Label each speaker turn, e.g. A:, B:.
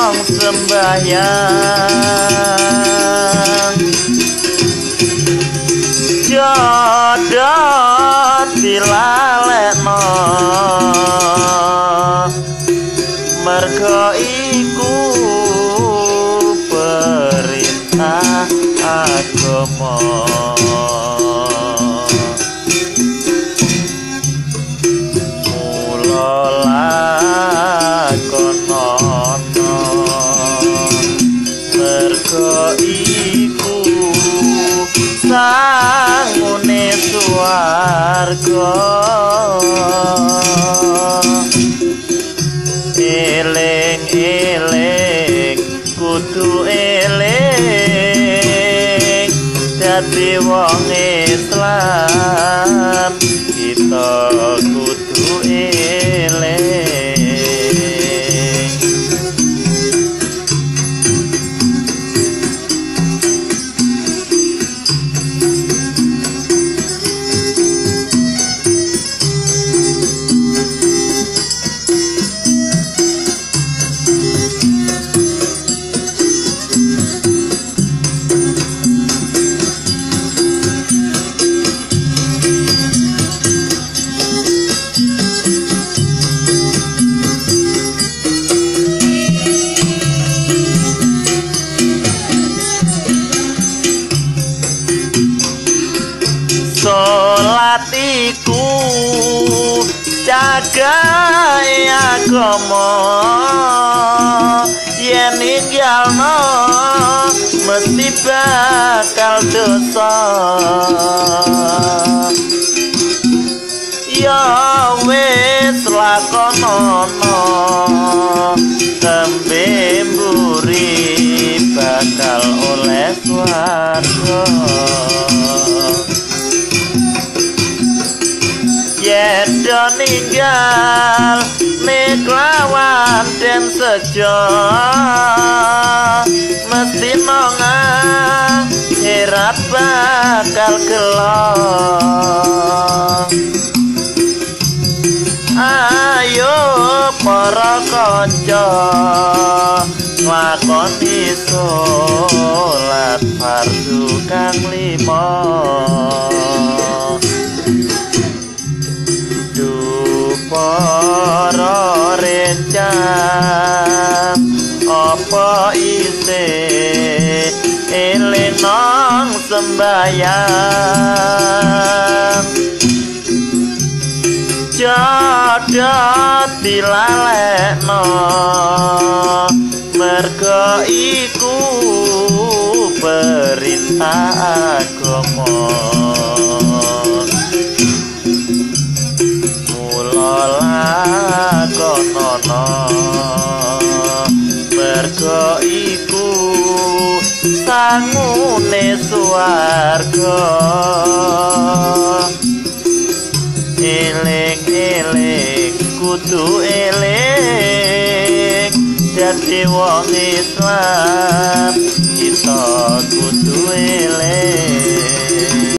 A: nong sembahyang jodoh dilalekno mergo iku perintah agama iku sangune swarga eling-eling kudu eling dadi wong Islam kita kudu eling salat iku jagae agama yen ninggalno mesti bakal dosa ya wis lakonono tembe mburi bakal oleh swarga yedo ninggal niklawan den sejo mesti nonga herat bakal gelo ayo para kanca nglakoni salat fardu kang 5 para rencang apa isih eling nong sembahyang jodoh dilalekno mergo iku perintah agama lakonono mergo iku sangune swarga eling-eling kudu eling dadi wong Islam